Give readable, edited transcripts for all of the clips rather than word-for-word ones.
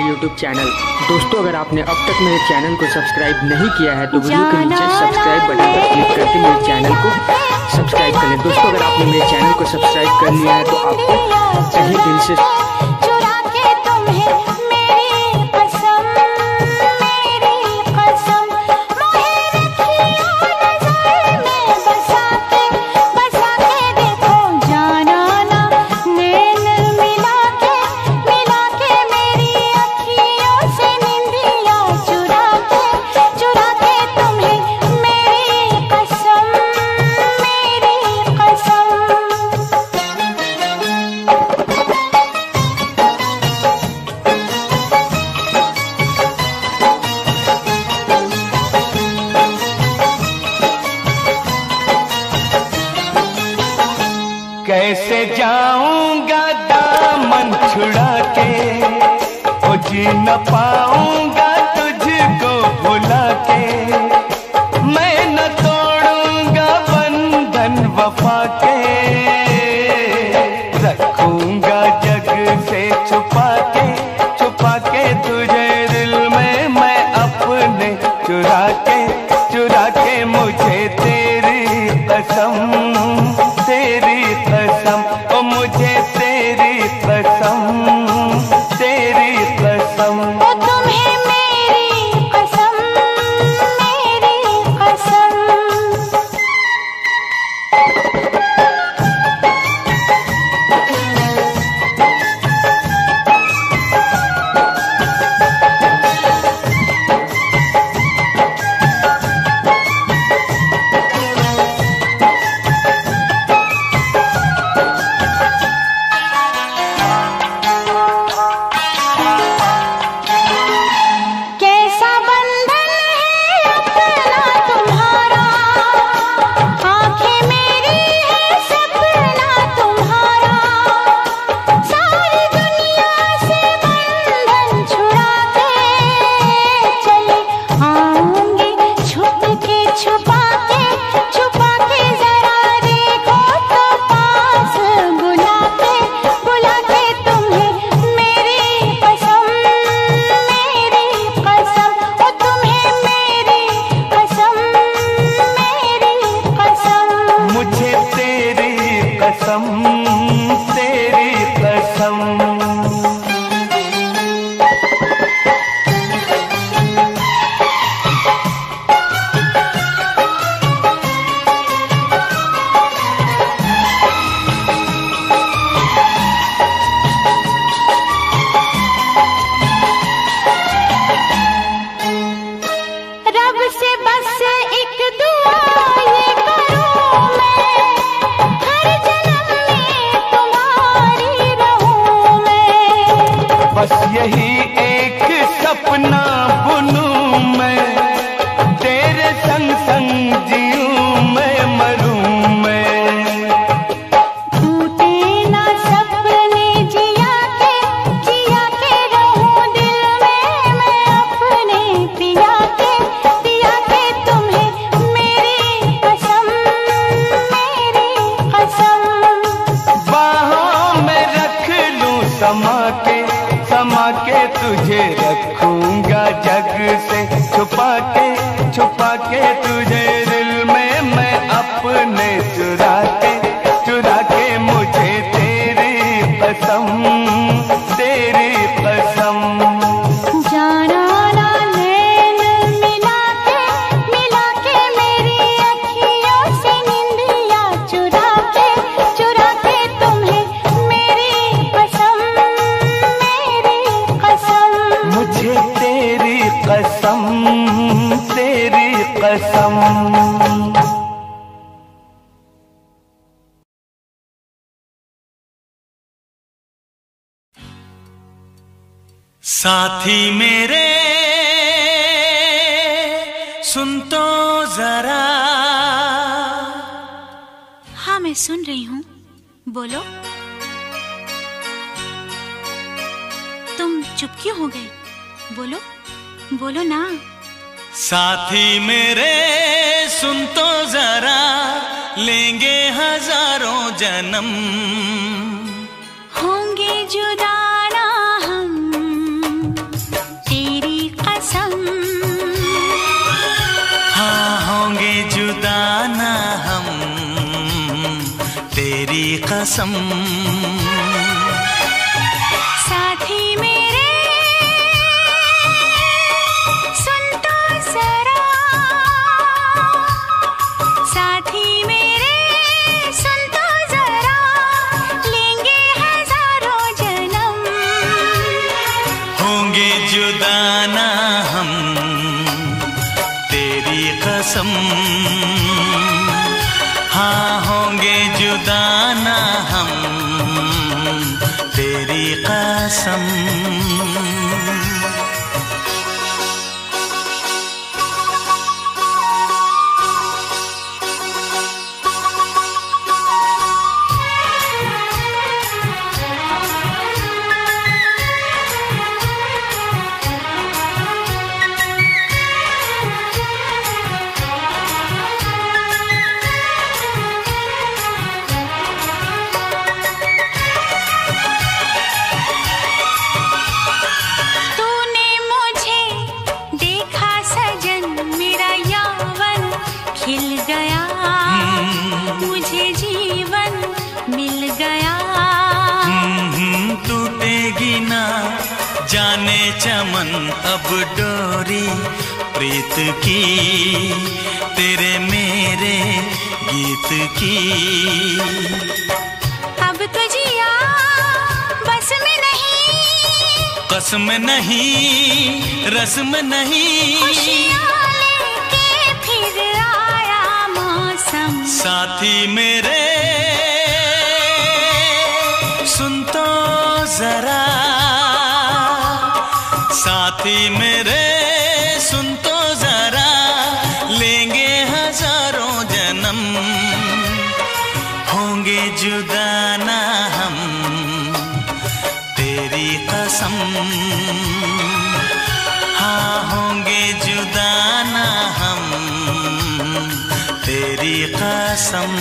YouTube channel. दोस्तों अगर आपने अब तक मेरे चैनल को सब्सक्राइब नहीं किया है तो वीडियो के नीचे सब्सक्राइब बटन पर क्लिक करके मेरे चैनल को सब्सक्राइब कर लें। दोस्तों अगर आपने मेरे चैनल को सब्सक्राइब कर लिया है तो आपको तहे दिल से कैसे जाऊंगा दामन छुड़ा के, ओ जी न पाऊंगा तुझको भुला के। मैं न तोड़ूंगा बंधन वफा के, रखूंगा जग से छुपा के तुझे दिल में मैं अपने चुरा के मुझे तेरी कसम ओ मुझे तेरी कसम ओ तुम्हें मेरी कसम बस यही एक सपना बुनूं मैं, तेरे संग संग जीऊं मैं, मरूं मैं। टूटे ना सपने जिया के रहूं दिल में मैं अपने पिया के तुम्हें मेरी कसम बाहों में रख लूं समा के तुझे रखूंगा जग से छुपा के तुझे दिल में मैं अपने चुरा के मुझे तेरी कसम जाना ना नैन मिला के मेरी अखियों से निंदिया चुरा के तुम्हें मेरी कसम मुझे तेरी कसम साथी मेरे सुन तो जरा। हाँ मैं सुन रही हूँ, बोलो। तुम चुप क्यों हो गए? बोलो ना। साथी मेरे सुन तो जरा, लेंगे हजारों जन्म, होंगे जुदा ना हम कसम। साथी मेरे सुन तो जरा, साथी मेरे सुन तो जरा, लेंगे हजारों जन्म, होंगे जुदा ना हम तेरी कसम। हाँ होंगे जुदा ना हम तेरी कसम। जाने चमन अब डोरी प्रीत की, तेरे मेरे गीत की। अब तो जिया बस में नहीं, कसम नहीं रस्म नहीं, खुशियाँ लेके फिर आया मौसम। साथी मेरे सुन तो जरा, साथी मेरे सुन तो जरा, लेंगे हजारों जन्म, होंगे जुदा ना हम तेरी कसम। हाँ होंगे जुदा ना हम तेरी कसम।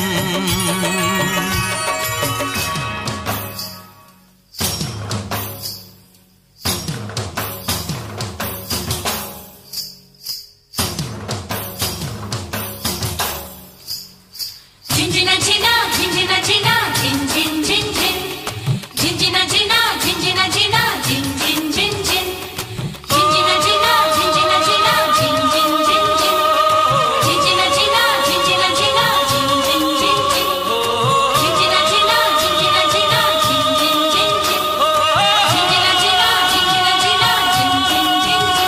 झिंझिना झिना झिंझिना झिना झिन झिन झिन झिन, झिंझिना झिना झिंझिना झिना झिन झिन झिन झिन, झिंझिना झिना झिंझिना झिना झिन झिन झिन झिन, झिंझिना झिना झिंझिना झिना झिन झिन झिन झिन, झिंझिना झिना झिंझिना झिना झिन झिन झिन झिन, झिंझिना झिना झिंझिना झिना झिन झिन झिन झिन।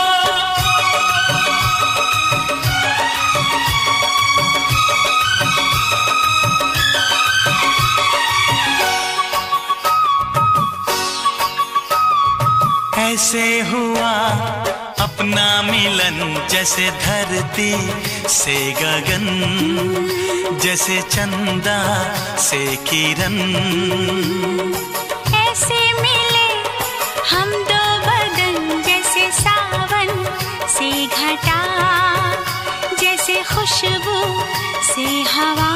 ऐसे हुआ अपना मिलन, जैसे धरती से गगन, जैसे चंदा से किरण। ऐसे मिले हम दो बदन, जैसे सावन से घटा, जैसे खुशबू से हवा।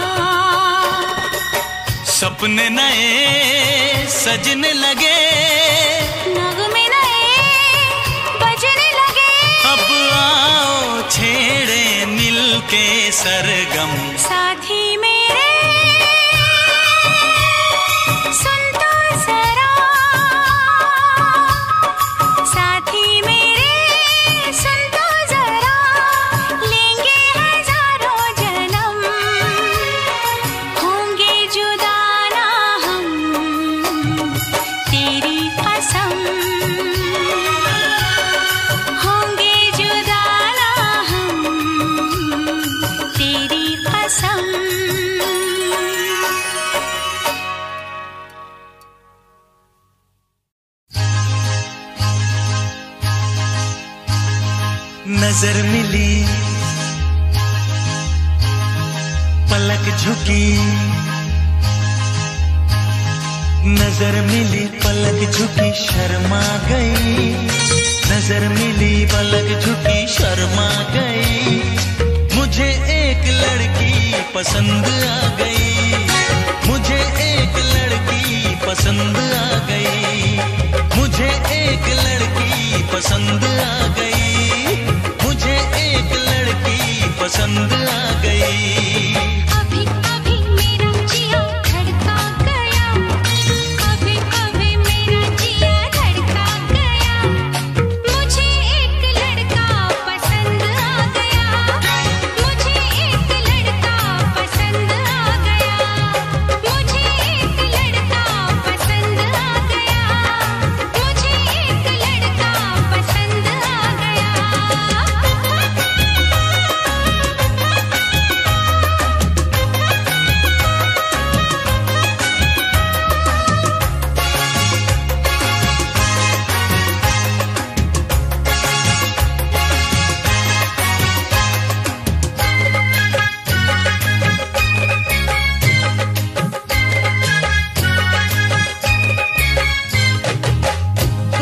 सपने नए सजने लगे, नगमे नए बजने लगे, अब आओ छेड़े मिलके सरगम। साथी मेरे सुन तो जरा, साथी मेरे सुन तो जरा, लेंगे हजारों जन्म, होंगे जुदा ना हम तेरी कसम, होंगे जुदा ना हम तेरी कसम। नजर मिली पलक झुकी, नजर मिली पलक झुकी शर्मा गई, नजर मिली पलक झुकी शर्मा गई। मुझे एक लड़की पसंद आ गई, मुझे एक लड़की पसंद आ गई, मुझे एक लड़की पसंद आ गई, मुझे एक लड़की पसंद आ गई। अभी अभी मेरा जिया धड़का कर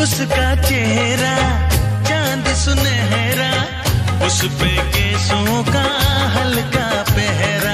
उसका चेहरा चांद सुनहरा, उस पे केसों का हल्का पहरा।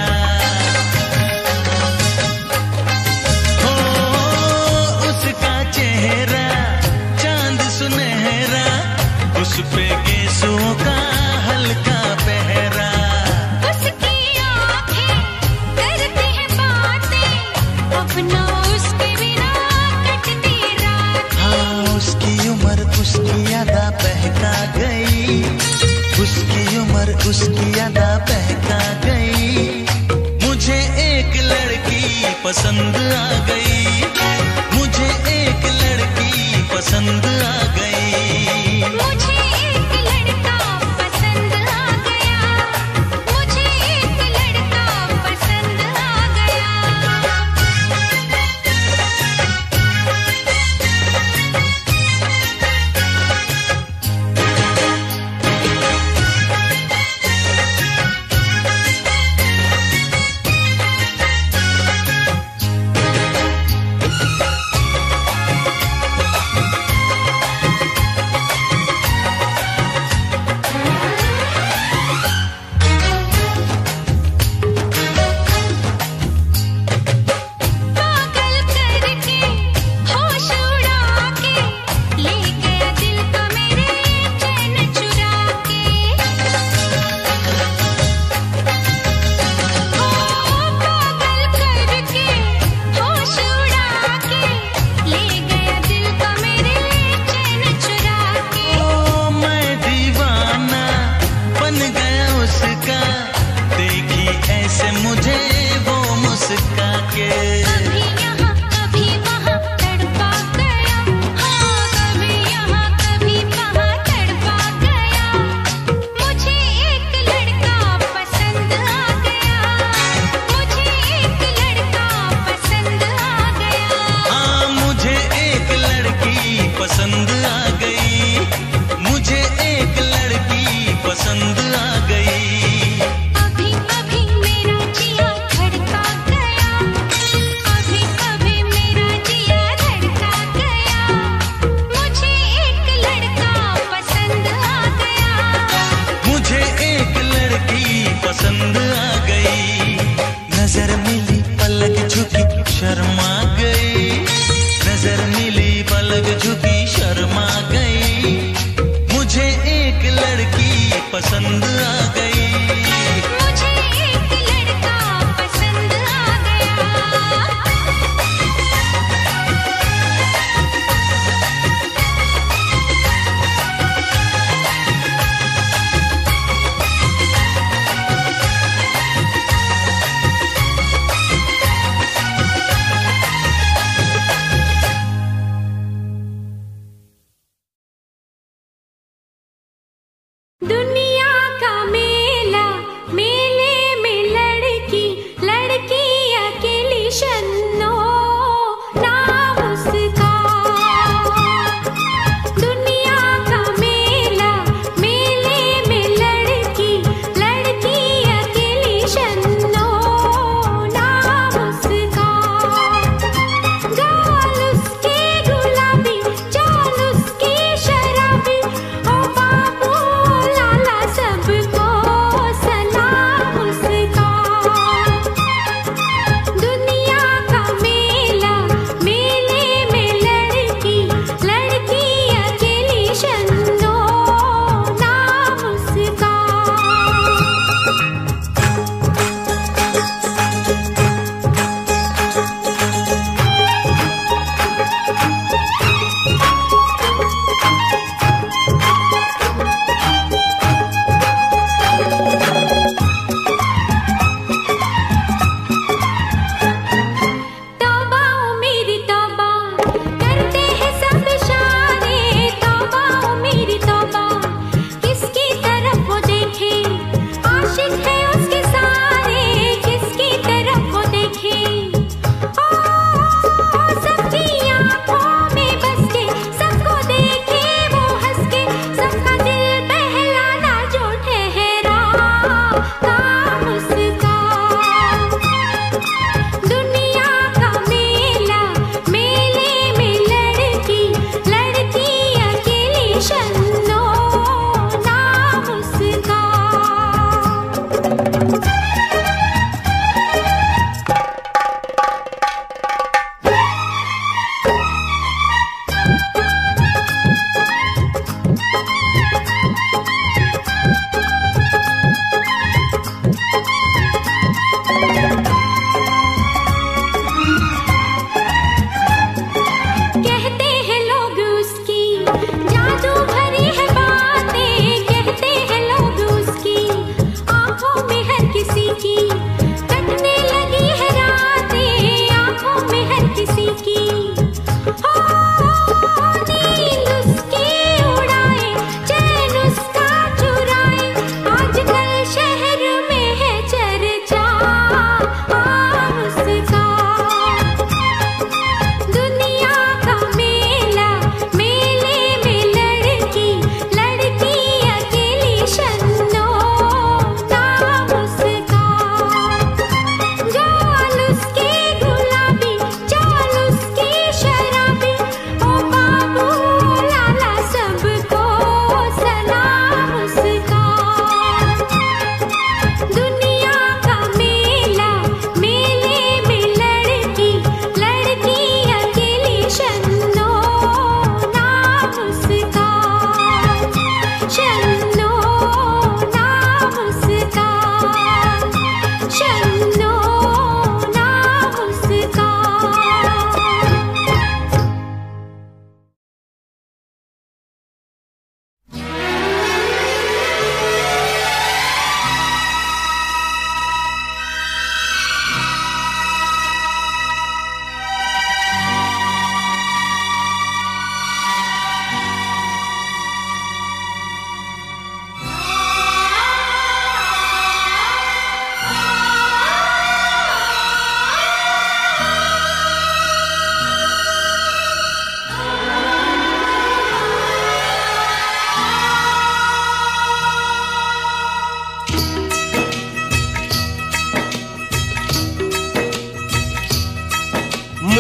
हो उसका चेहरा चांद सुनहरा, उस पे केसों का हल्का पहरा। उसकी आँखें करती हैं बातें, अपना उसके बिना कटती रात। हाँ उसकी उम्र उसकी यादा बहका गई, उसकी उम्र उसकी यादा बहका गई। मुझे एक लड़की पसंद आ गई, मुझे एक लड़की पसंद आ गई। मुझे एक लड़का पसंद आ गया, मुझे एक लड़का पसंद आ गया।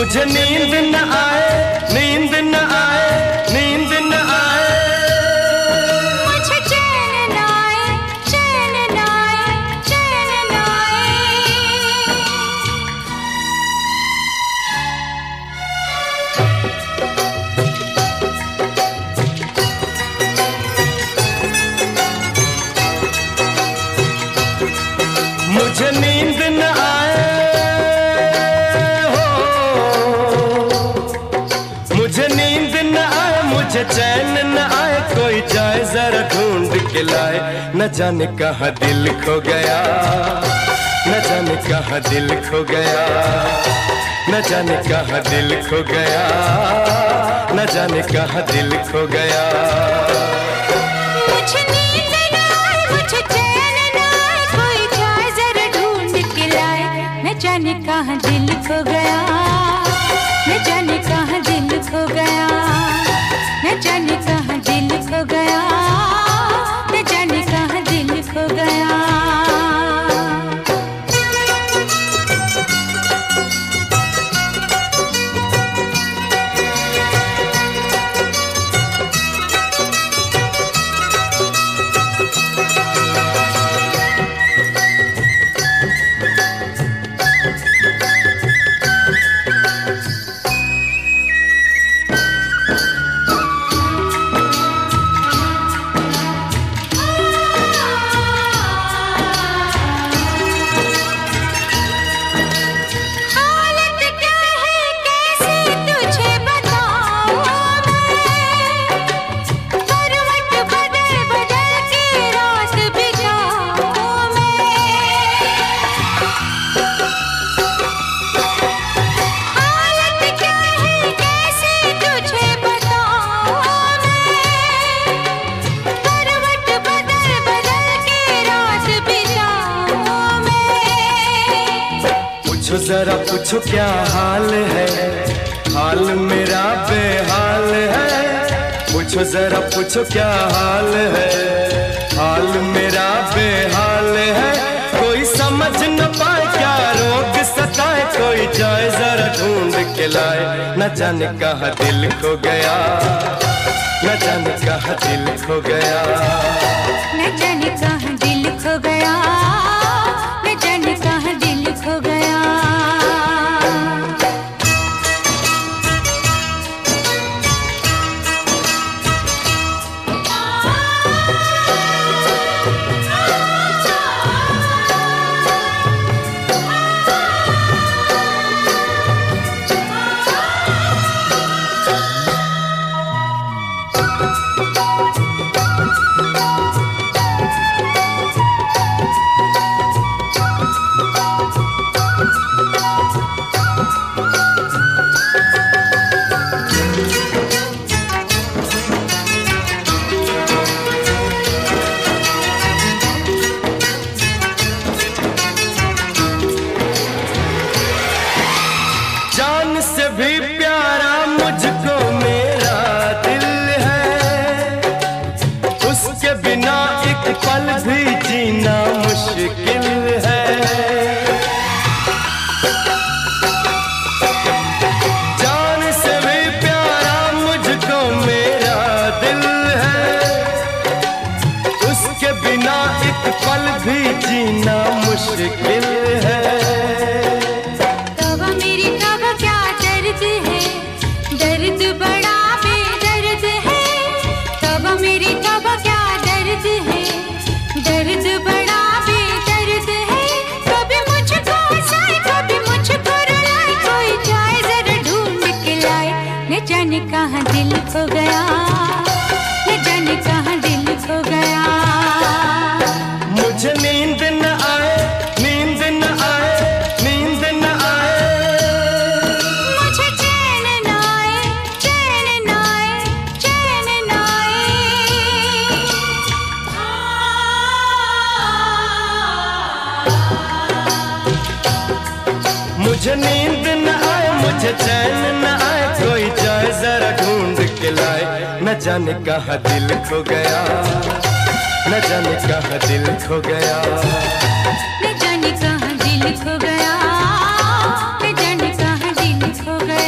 मुझे नींद न आए, नींद न आए, नींद न आए, मुझे चैन न आए, चैन न आए, चैन न आए। मुझे नींद न आए हो, मुझे नींद न आए, मुझे चैन न आए, कोई जाए जरा ढूंढ के लाए। न जाने कहाँ दिल खो गया, न जाने कहाँ दिल खो गया, न जाने कहाँ दिल खो गया, न जाने कहाँ दिल खो गया। मुझे नींद न आए, मुझे चैन न आए, कोई जाए जरा ढूंढ के लाए। न जाने कहाँ दिल खो गया, न जाने कहाँ दिल खो गया, न जाने कहाँ दिल खो गया, न जाने कहाँ दिल खो गया। हालत क्या है कैसे तुझे बताऊं मैं, करवट बदल बदल के रात बिताऊं मैं। हालत क्या है कैसे तुझे बताऊं मैं, करवट बदल बदल के रात बिताऊं मैं। पूछो जरा पूछो क्या हाल है, हाल मेरा बेहाल है। पूछो जरा पूछो क्या हाल है, हाल मेरा बेहाल है। कोई समझ न पाए क्या रोग सताए, कोई जाए जरा ढूंढ के लाए। न जाने कहाँ दिल खो गया, न जाने कहाँ दिल खो गया। न जाने कहाँ दिल खो गया, न जाने कहाँ दिल खो गया। जान से भी प्यारा मुझको मेरा दिल है, उसके बिना एक पल भी जीना मुश्किल है। जान से भी प्यारा मुझको मेरा दिल है, उसके बिना एक पल भी जीना मुश्किल है। तवा मेरी तवा क्या दर्द है, दर्द बड़ा बेदर्द है। तवा मेरी तवा क्या दर्द है, दर्द बड़ा बेदर्द है। कभी मुझको हंसाए, कभी मुझको रुलाए, कोई जाए जरा ढूंढ के लाए। न जाने कहाँ दिल खो गया, न जाने कहाँ दिल खो गया। मुझे नींद न आए, नींद न आए, नींद न आए, मुझे चैन न आए, चैन न आए, चैन न आए। मुझे नींद न आए, मुझे चैन न आए, कोई जाए जरा ढूंढ के लाए। न जाने कहाँ दिल खो गया, न जाने कहाँ दिल खो गया। न जाने कहाँ दिल खो गया, न जाने कहाँ दिल खो गया।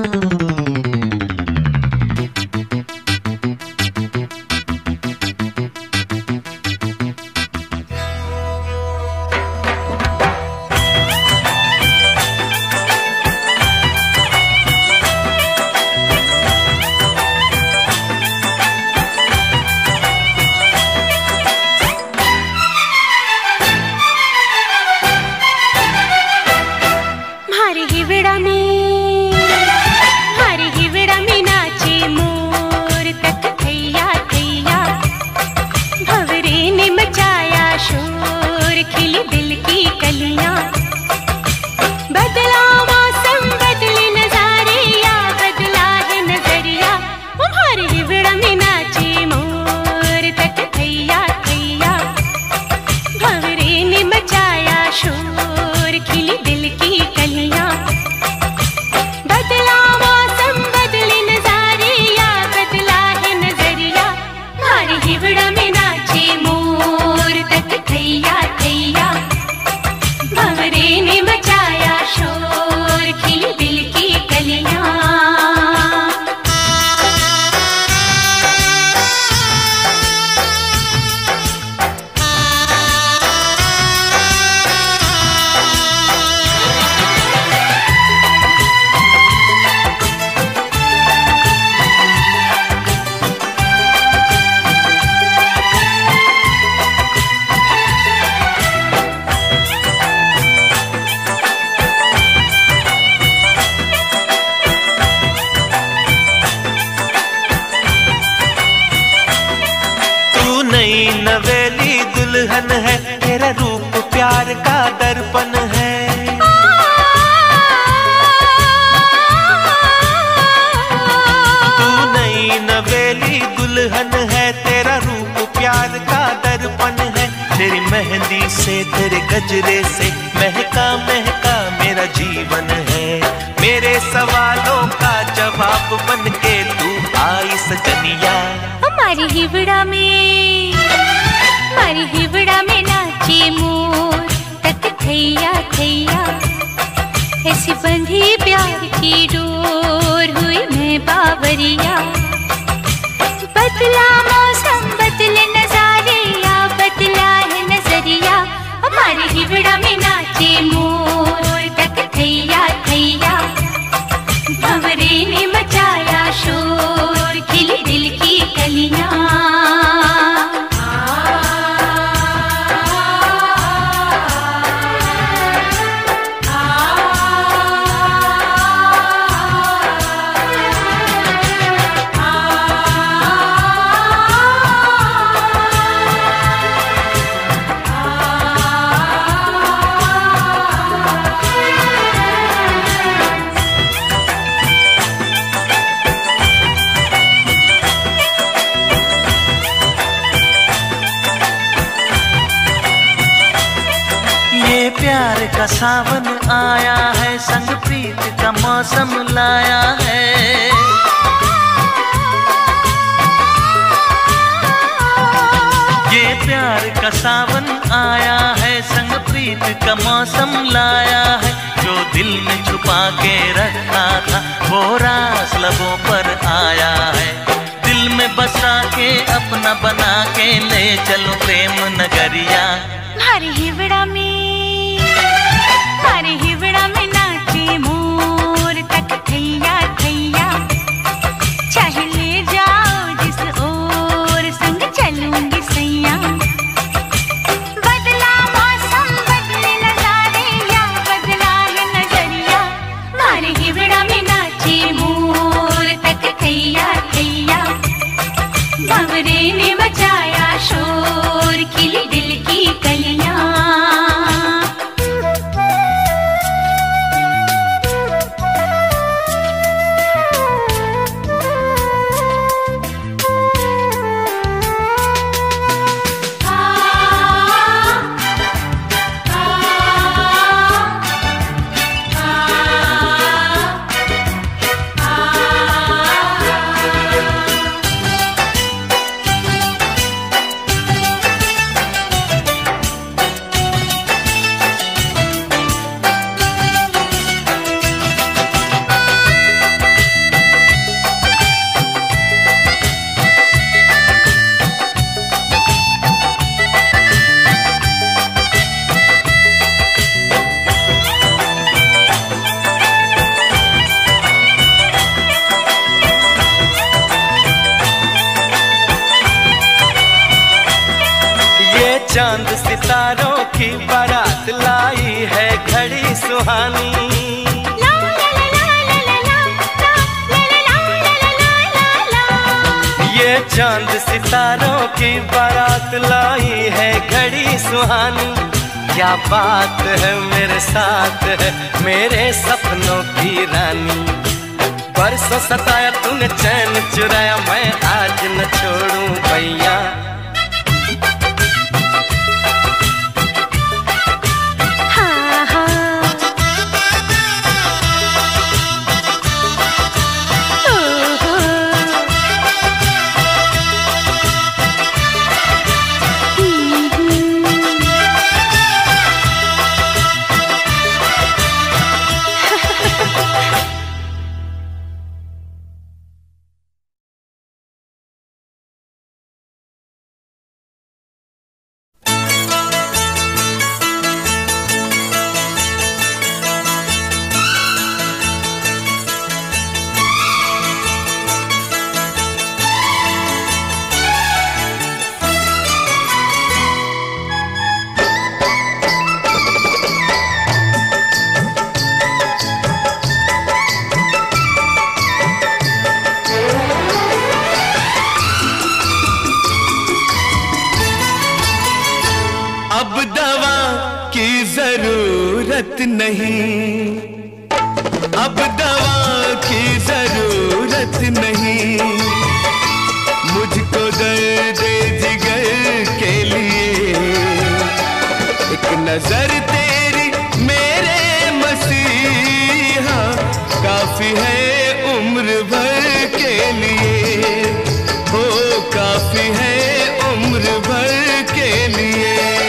दुल्हन है, तेरा रूप प्यार का दर्पण है। तू नई नवेली दुल्हन है, तेरा रूप प्यार का दर्पण है। तेरी मेहंदी से तेरे गजरे से महका महका मेरा जीवन है। मेरे सवालों का जवाब बन के तू आई सजनिया। हमारी हिवड़ा में नाचे मोर, तक थैया थैया ऐसी बंधी प्यार की डोर, हुई मैं बावरिया। बदला मौसम बदले नजारिया, बदला है नजरिया। हमारी हिवड़ा में नाचे मोर, तक थैया थैया भंवरे ने मचाया शोर, खिली दिल की कलियां। प्यार का सावन आया है, संग प्रीत का मौसम लाया है। ये प्यार का सावन आया है, संग प्रीत का मौसम लाया है। जो दिल में छुपा के रखा था वो रास लबों पर आया है। दिल में बसा के अपना बना के ले चलो प्रेम नगरिया। हमारी हिवड़ा में नाचे मोर, तक थैया थैया चाहे ले जाओ जिस ओर, संग चलूंगी सैया। बदला मौसम बदले नजारे, या बदला है नजरिया। हमारी हिवड़ा में नाचे मोर, तक थैया थैया भंवरे ने मचाया शोर, खिली दिल की कलियां। सितारों की बारात लाई है घड़ी सुहानी। ये चांद सितारों की बारात लाई है घड़ी सुहानी। क्या बात है मेरे साथ है मेरे सपनों की रानी। बरसों सताया तूने चैन चुराया मैं आज न छोड़ूं भैया। नहीं अब दवा की जरूरत नहीं। मुझको दर्द जिगर के लिए एक नजर तेरी मेरे मसीहा काफी है उम्र भर के लिए। हो काफी है उम्र भर के लिए।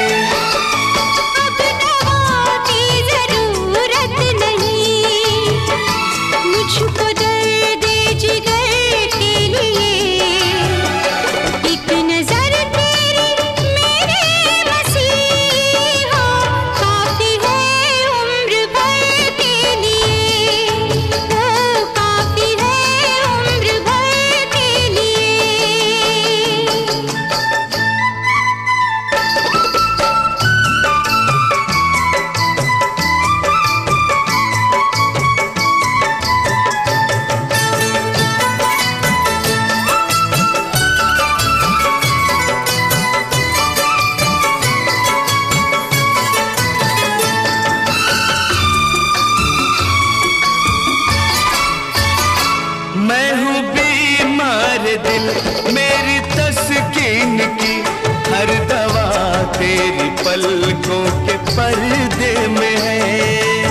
मेरी तस्कीन की हर दवा तेरी पलकों के पर्दे में है।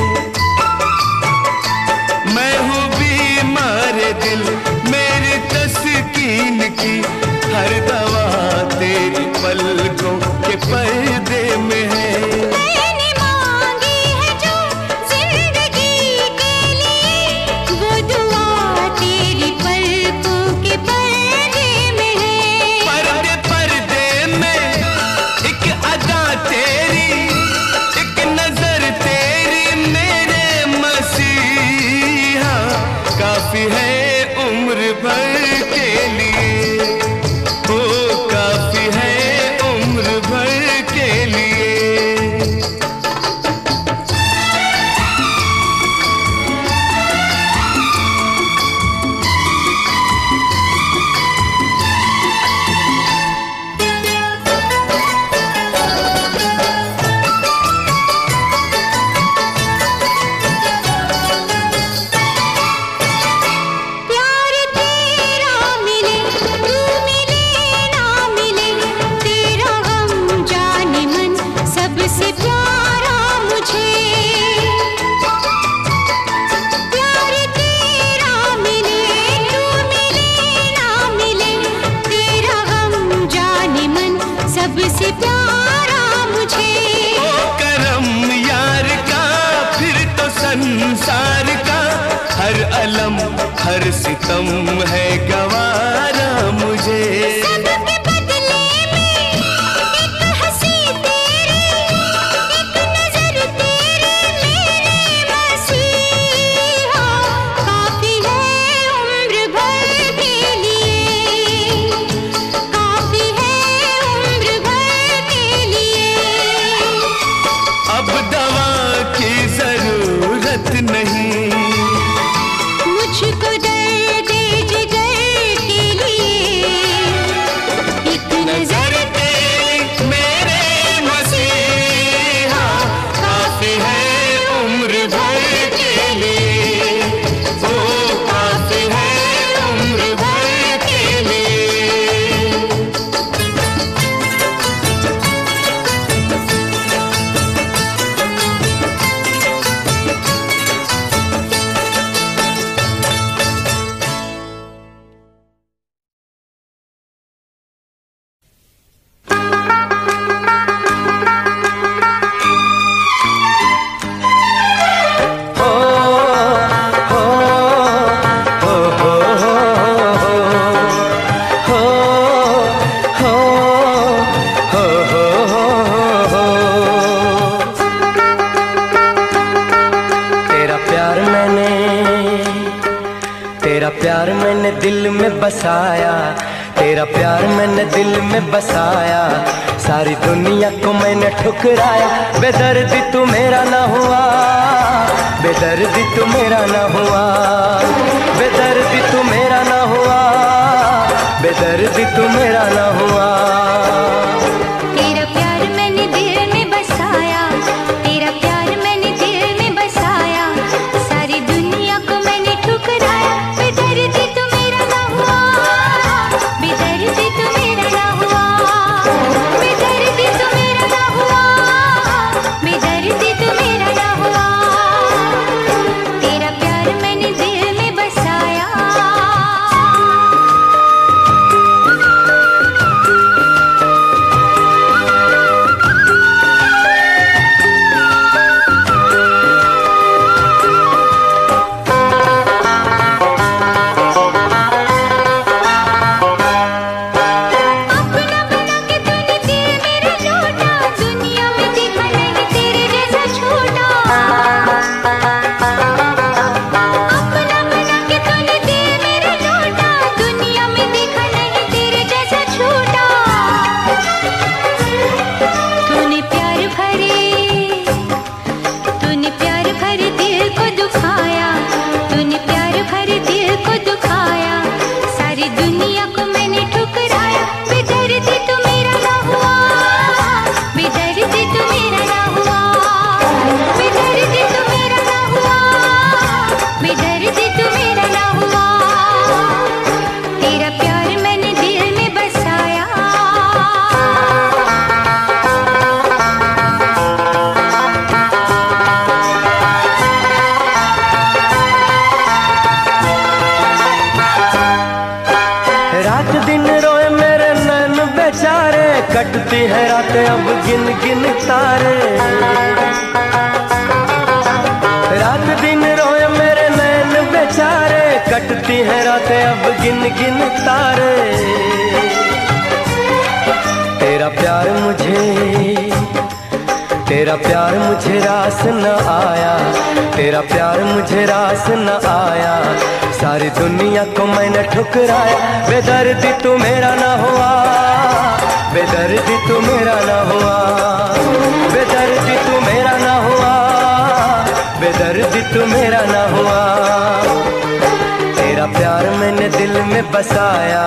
मैं हूँ बीमार दिल मेरी तस्कीन की हर दवा तेरी पलकों के पर्दे में है। काफी है उम्र भर के लिए। हो काफी है उम्र भर के लिए। संसार का हर अलम हर सितम है गवारा मुझे। सबके बदले में एक हंसी तेरी एक नजर तेरी मेरे मसीहा काफी है उम्र भर के लिए। काफी है उम्र भर के लिए। तेरा प्यार मैंने दिल में बसाया, तेरा प्यार मैंने दिल में बसाया, सारी दुनिया को मैंने ठुकराया। बेदर्दी तू मेरा ना हुआ, बेदर्दी तू मेरा ना हुआ, बेदर्दी तू मेरा ना हुआ, बेदर्दी तू मेरा ना हुआ। तेरा प्यार मैंने दिल में बसाया, तेरा प्यार मैंने दिल में बसाया, सारी दुनिया को मैंने ठुकराया। बेदर्दी तू मेरा ना हुआ, बेदर्दी तू मेरा ना हुआ, बेदर्दी तू मेरा ना हुआ, बेदर्दी तू मेरा ना हुआ। तेरा प्यार मैंने दिल में बसाया। कटती है रातें अब गिन गिन तारे, रात दिन रोए मेरे नैन बेचारे, कटती है रातें अब गिन गिन तारे। तेरा प्यार मुझे रास न आया, तेरा प्यार मुझे रास न आया, सारी दुनिया को मैंने ठुकराया। बेदर्दी तू मेरा ना हुआ, बेदर्दी तू मेरा ना हुआ, बेदर्दी तू मेरा ना हुआ, बेदर्दी तू मेरा ना हुआ। तेरा प्यार मैंने दिल में बसाया।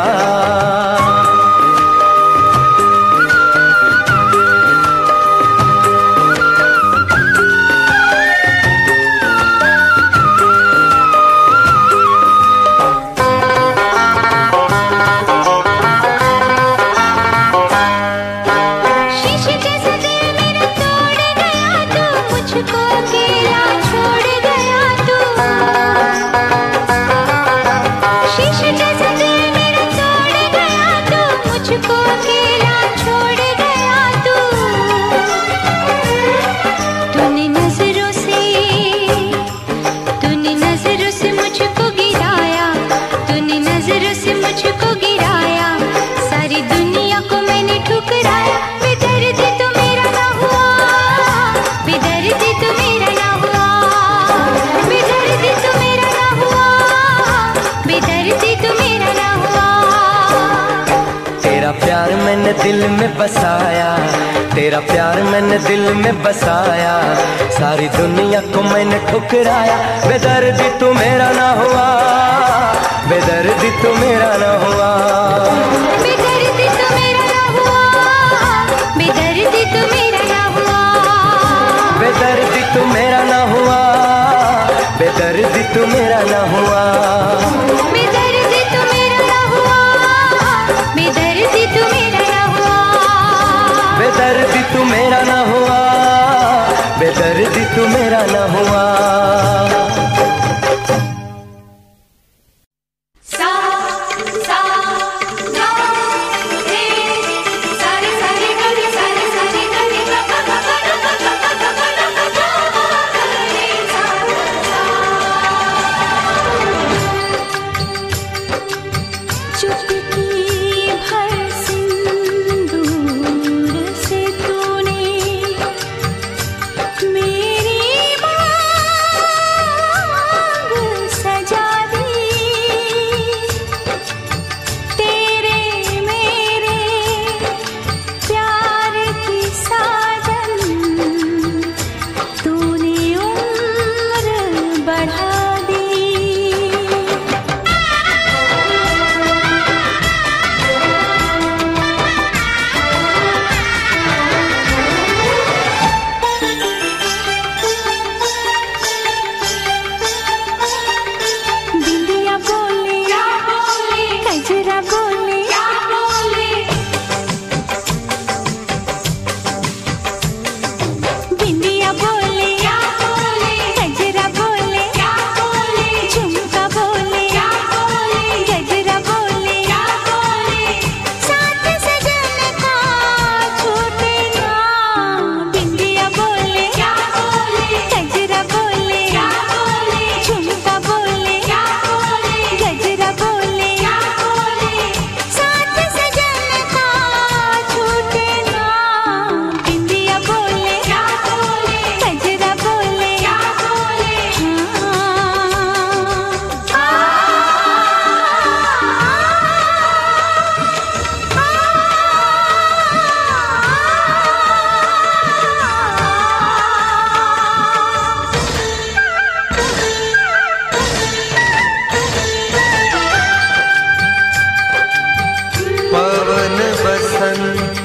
मैंने दिल में बसाया, तेरा प्यार मैंने दिल में बसाया, सारी दुनिया को मैंने ठुकराया। बेदर्दी तू मेरा ना हुआ, बेदर्दी तू मेरा ना हुआ, बेदर्दी तू मेरा ना हुआ, बेदर्दी तू मेरा ना हुआ, बेदर्दी तू मेरा ना हुआ, बेदर्दी तू मेरा ना हुआ, बेदर्दी तू मेरा ना हुआ, बेदर्दी तू मेरा ना हुआ, बेदर्दी तू मेरा ना हुआ, बेदर्दी तू मेरा ना हुआ।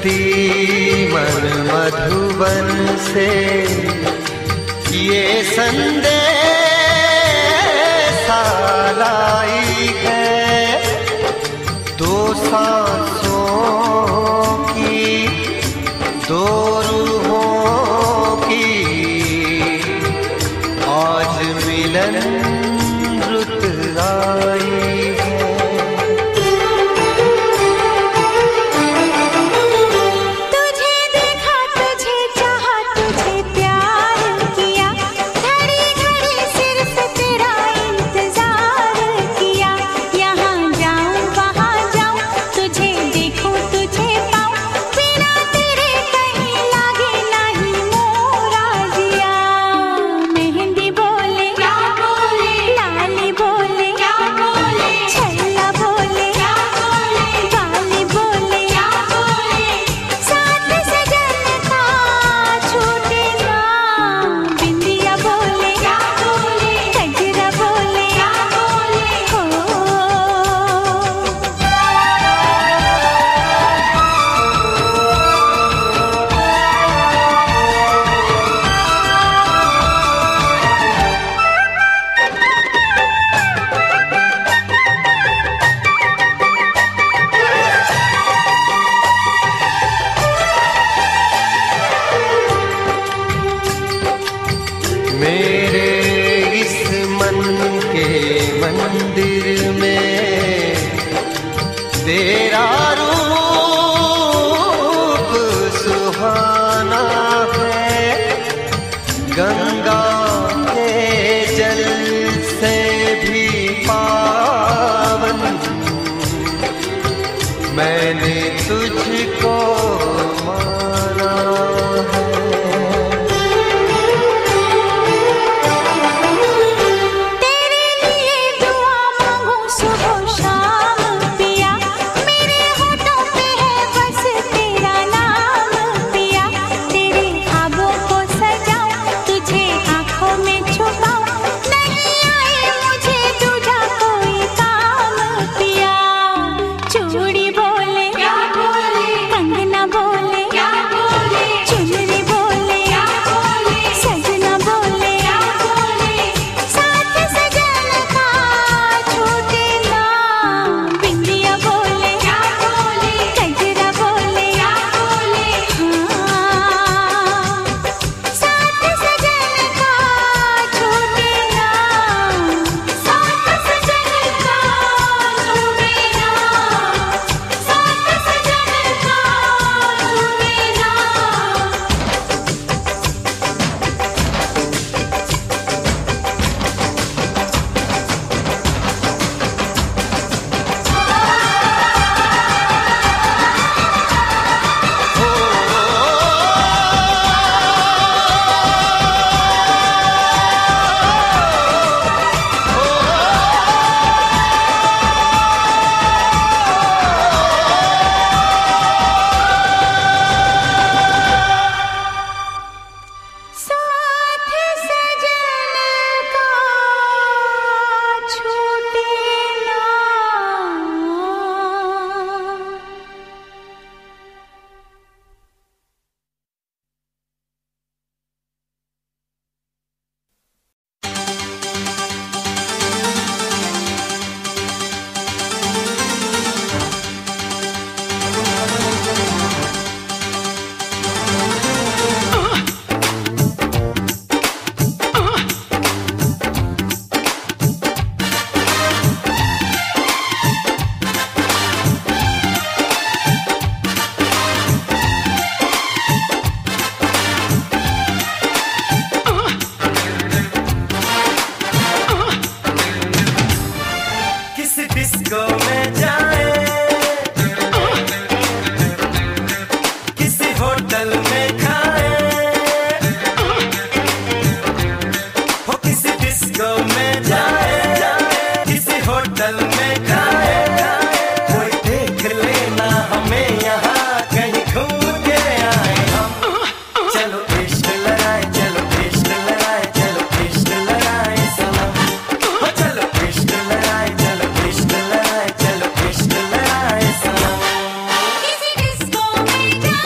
बसती मन मधुबन से ये संदेशा लाई है, दो सांसों की दो रूहों की आज मिलन रुत आई है। तुझे देखा, तुझे चाहा, तुझे प्यार किया, घड़ी घड़ी सिर्फ तेरा इंतजार किया। यहाँ जाऊं वहाँ जाऊं, तुझे देखूं तुझे पाऊं, बिना तेरे कहीं लागे नहीं मोरा जिया। मेहंदी बोले क्या बोले, लाली बोले क्या बोले, छल्ला बोले क्या बोले, बाली बोले क्या बोले, साथ सजन का छूटे ना। बिंदिया बोले क्या बोले, गजरा बोले क्या बोले, हो मेरे इस मन के मंदिर में तेरा रूप सुहाना है, गंगा के जल से भी पावन मैंने तुझको माना है। तेरे लिए दुआ मांगू सुबह शाम पिया, मेरे होठों पे है बस तेरा नाम पिया। तेरे ख्वाबों को सजाऊं, तुझे आँखों में छुपाऊं, नहीं आए मुझे दूजा कोई काम पिया। चूड़ी बोले क्या बोले, कंगना बोले क्या बोले, चुनरी बोले क्या बोले, सजना बोले क्या बोले, साथ सजन का छूटे ना। बिंदिया बोले क्या बोले, गजरा बोले क्या बोले, हाँ साथ सजन का छूटे ना, साथ सजन का छूटे ना, साथ सजन का छूटे ना। साथ सजन का छूटे ना। किसी डिस्को में जाए, किसी होटल में खाए, हो किसी डिस्को में जाए, किसी होटल में खाए, कोई देख लेना हमें यहाँ कहीं घूम के आए हम। चलो इश्क लड़ाए, चलो इश्क लड़ाए, चलो इश्क लड़ाए सनम, हो चलो इश्क लड़ाए, चलो इश्क लड़ाए, चलो इश्क लड़ाए सनम। किसी डिस्को में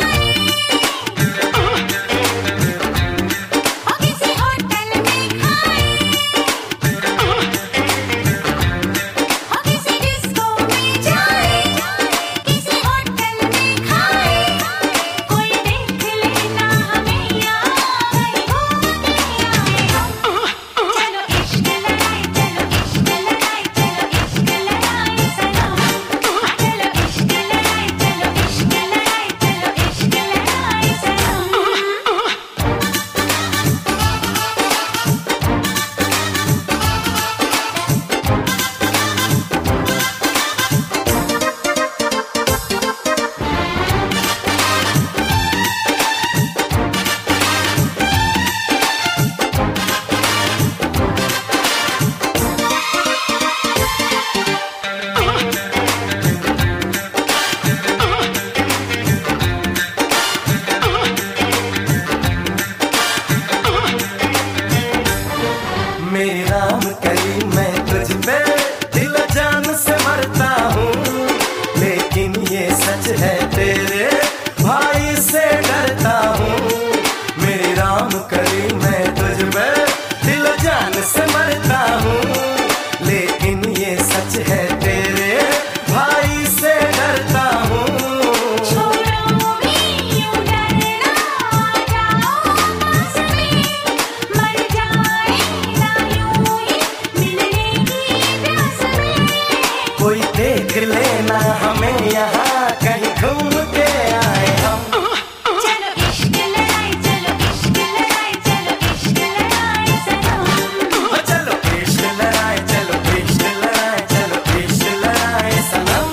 सच है तेरे भाई से डरता हूँ। छोड़ो भी यूं डरना, आ जाओ पास में, मर जाएगा यूं ही मिलने की प्यास में। कोई देख लेना हमें यहाँ कहीं घूम के आए हम। चलो इश्क लड़ाई, चलो इश्क लड़ाई, चलो इश्क लड़ाई सनम। चलो इश्क लड़ाए, चलो इश्क लड़ाए, चलो इश्क लड़ाए सनम।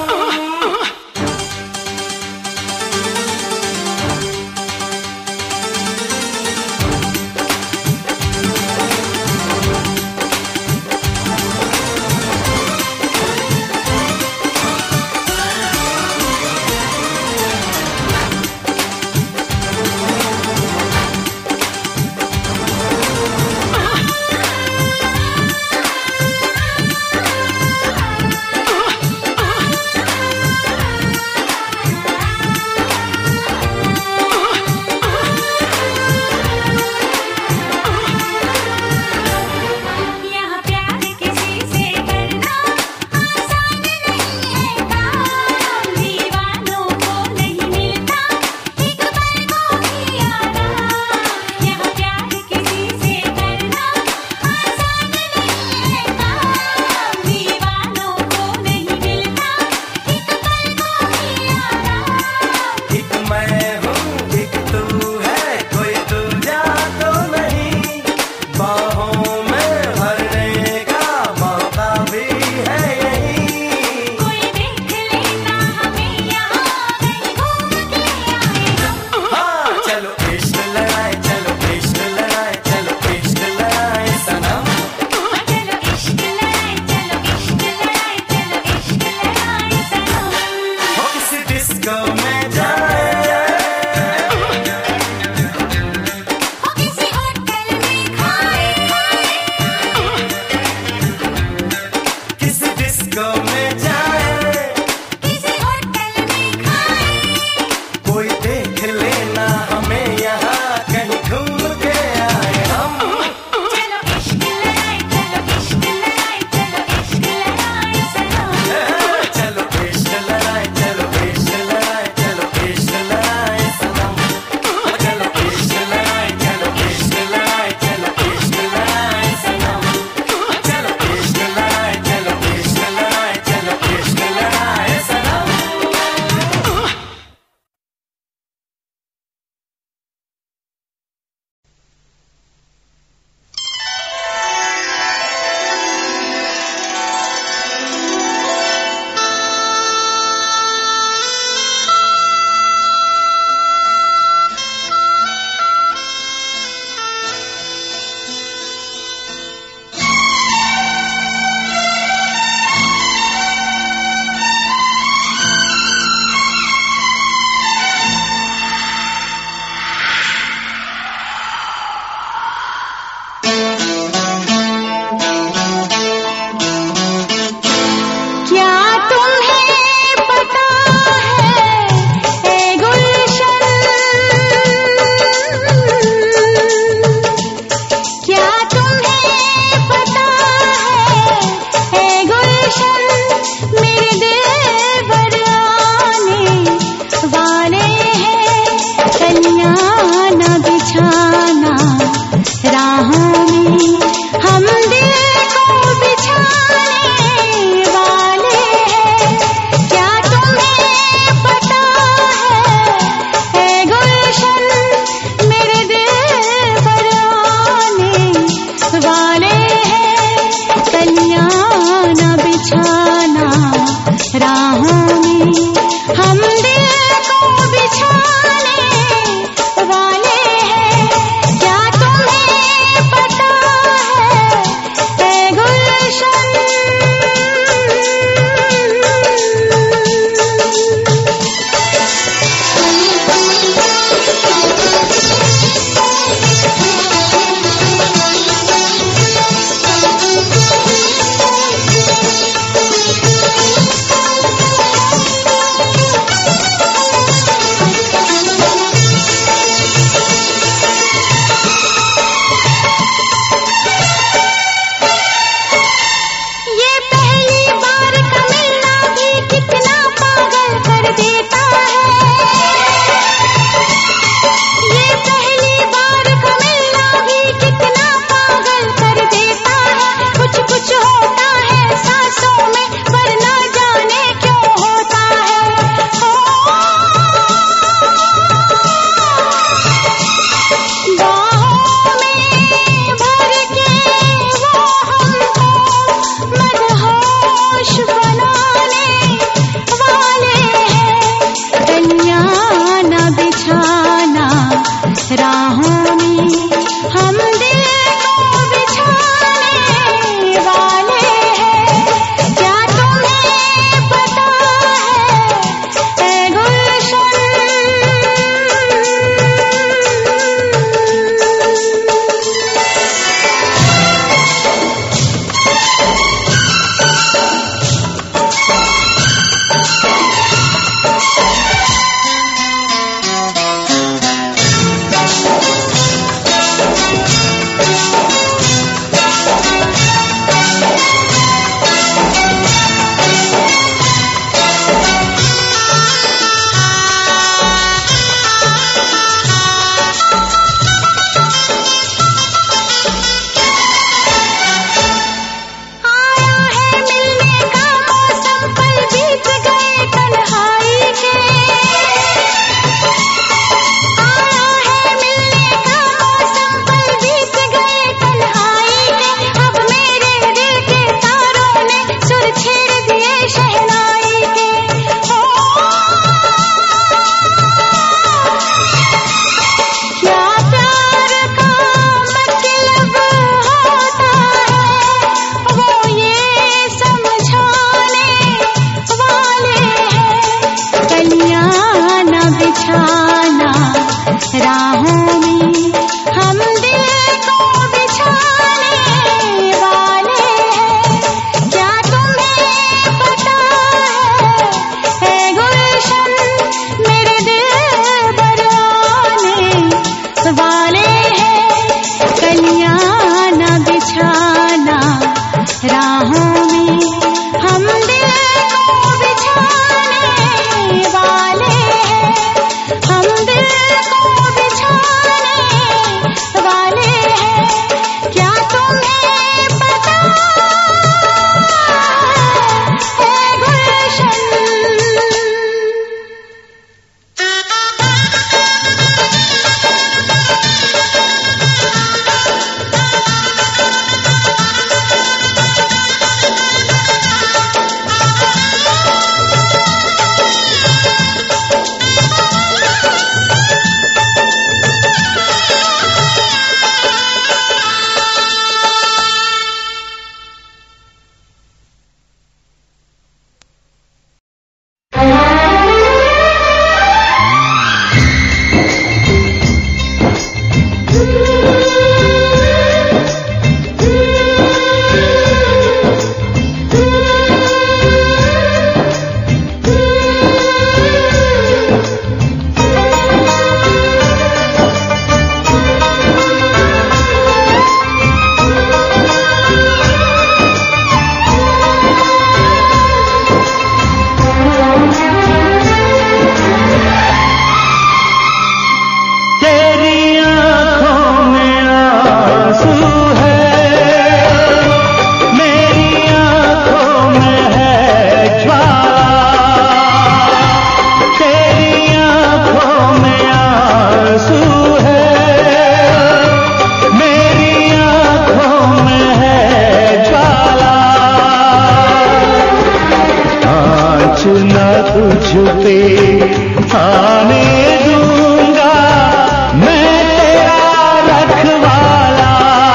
आँच न तुझ पे आने दूंगा, मैं तेरा रखवाला,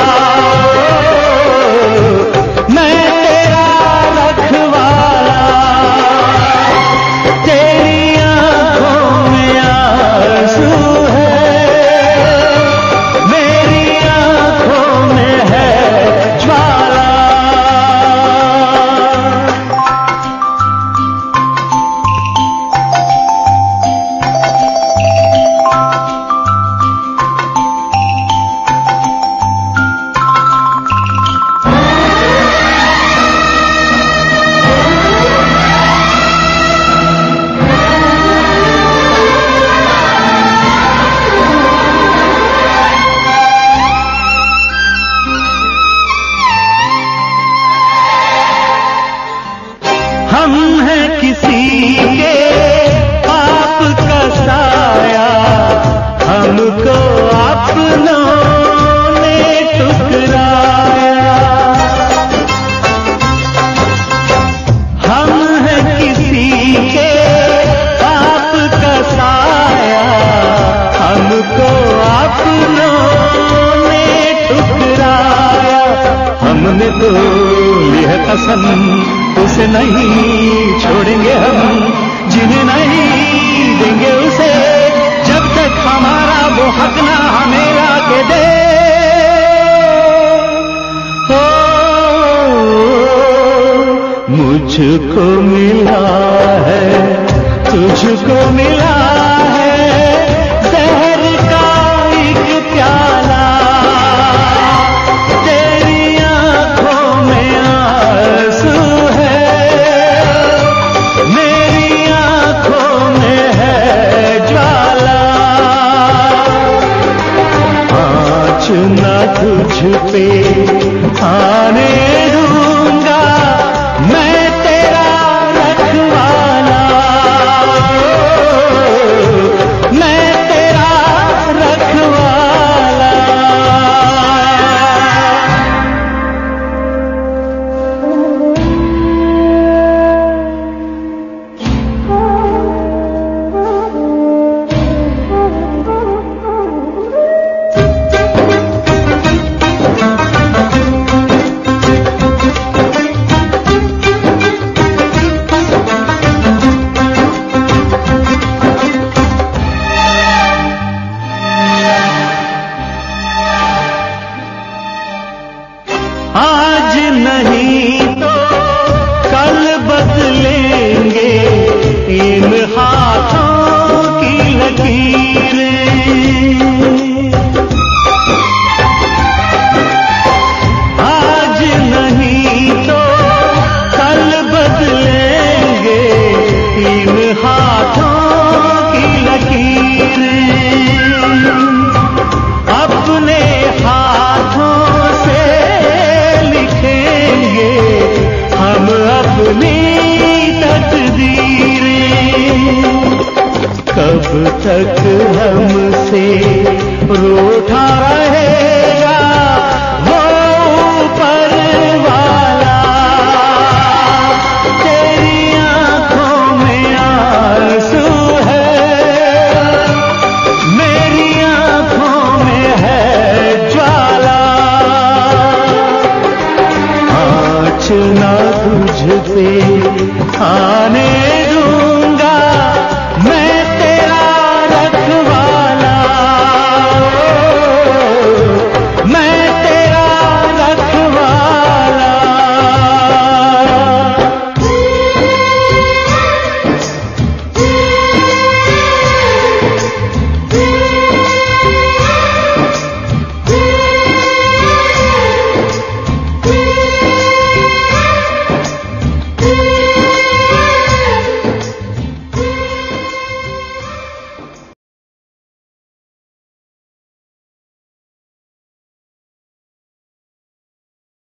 मैं तेरा रखवाला। तेरी आँखों में आंसू है, मेरी आँखों में है ज्वाला। हम हैं किसी के पाप का साया, हमको अपनों ने ठुकराया। हम हैं किसी के पाप का साया, हमको अपनों ने ठुकराया। हमने तो ली है कसम, उसे नहीं छोड़ेंगे हम, जिन्हें नहीं देंगे उसे, जब तक हमारा वो हक ना हमें लाके दे। मुझको मिला है, तुझको मिला